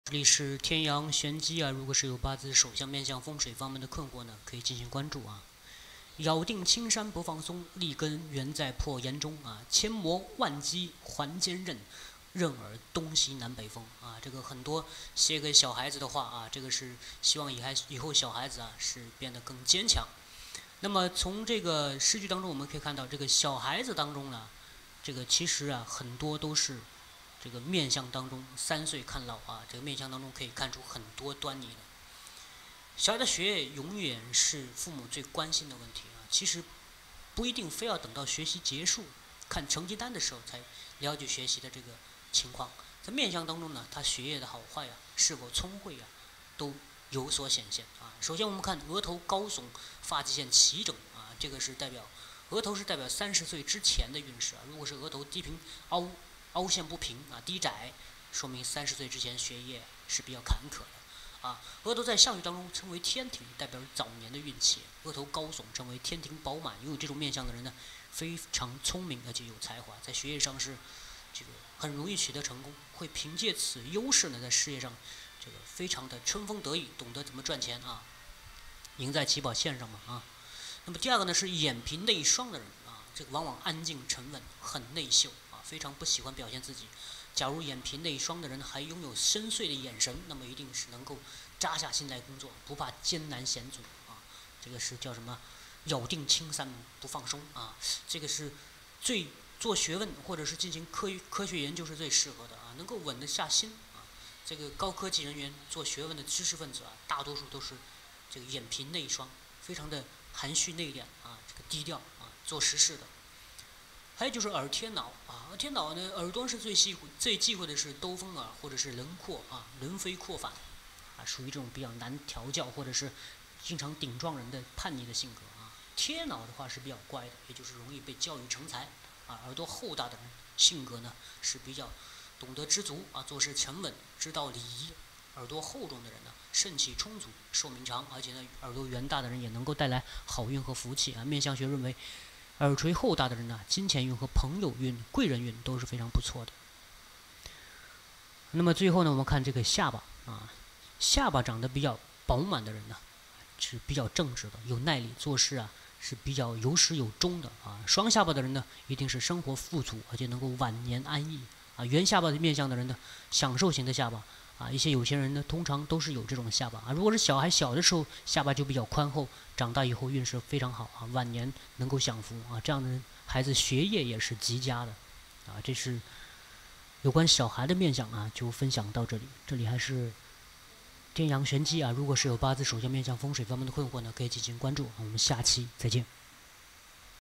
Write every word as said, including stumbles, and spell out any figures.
这里是天阳玄机啊，如果是有八字手相面相风水方面的困惑呢，可以进行关注啊。咬定青山不放松，立根原在破岩中啊。千磨万击还坚韧，任尔东西南北风啊。这个很多写给小孩子的话啊，这个是希望以还以后小孩子啊是变得更坚强。那么从这个诗句当中，我们可以看到，这个小孩子当中呢，这个其实啊很多都是。这个面相当中，三岁看老啊，这个面相当中可以看出很多端倪的。小孩的学业永远是父母最关心的问题啊，其实不一定非要等到学习结束，看成绩单的时候才了解学习的这个情况。在面相当中呢，他学业的好坏呀、啊，是否聪慧呀、啊，都有所显现啊。首先我们看额头高耸，发际线齐整啊，这个是代表额头是代表三十岁之前的运势啊。如果是额头低平凹。凹陷不平啊，低窄，说明三十岁之前学业是比较坎坷的啊。额头在相语当中称为天庭，代表早年的运气。额头高耸称为天庭饱满，拥有这种面相的人呢，非常聪明而且有才华，在学业上是这个很容易取得成功，会凭借此优势呢，在事业上这个非常的春风得意，懂得怎么赚钱啊，赢在起跑线上嘛啊。那么第二个呢是眼皮内双的人啊，这个往往安静沉稳，很内秀。非常不喜欢表现自己。假如眼皮内双的人还拥有深邃的眼神，那么一定是能够扎下心来工作，不怕艰难险阻啊。这个是叫什么？咬定青山不放松啊。这个是最做学问或者是进行科科学研究是最适合的啊，能够稳得下心啊。这个高科技人员做学问的知识分子啊，大多数都是这个眼皮内双，非常的含蓄内敛啊，这个低调啊，做实事的。还有就是耳天脑啊，耳天脑呢，耳端是最忌最忌讳的是兜风耳或者是轮廓啊，轮飞扩反啊，属于这种比较难调教或者是经常顶撞人的叛逆的性格啊。天脑的话是比较乖的，也就是容易被教育成才啊。耳朵厚大的人性格呢是比较懂得知足啊，做事沉稳，知道礼仪。耳朵厚重的人呢，肾气充足，寿命长，而且呢，耳朵圆大的人也能够带来好运和福气啊。面相学认为。耳垂厚大的人呢，金钱运和朋友运、贵人运都是非常不错的。那么最后呢，我们看这个下巴啊，下巴长得比较饱满的人呢，是比较正直的，有耐力，做事啊是比较有始有终的啊。双下巴的人呢，一定是生活富足，而且能够晚年安逸啊。圆下巴的面相的人呢，享受型的下巴。啊，一些有钱人呢，通常都是有这种下巴啊。如果是小孩小的时候，下巴就比较宽厚，长大以后运势非常好啊，晚年能够享福啊。这样的孩子学业也是极佳的，啊，这是有关小孩的面相啊，就分享到这里。这里还是天阳玄机啊，如果是有八字手相面相风水方面的困惑呢，可以进行关注。我们下期再见。